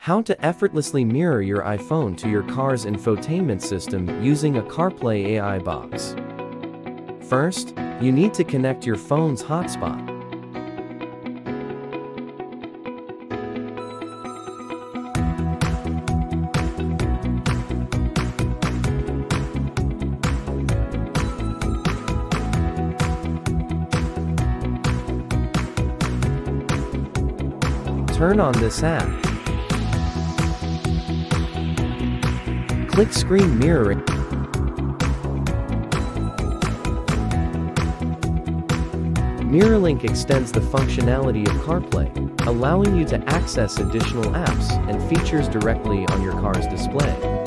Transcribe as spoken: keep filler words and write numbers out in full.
How to effortlessly mirror your iPhone to your car's infotainment system using a CarPlay A I box. First, you need to connect your phone's hotspot. Turn on this app. Click Screen Mirroring. MirrorLink extends the functionality of CarPlay, allowing you to access additional apps and features directly on your car's display.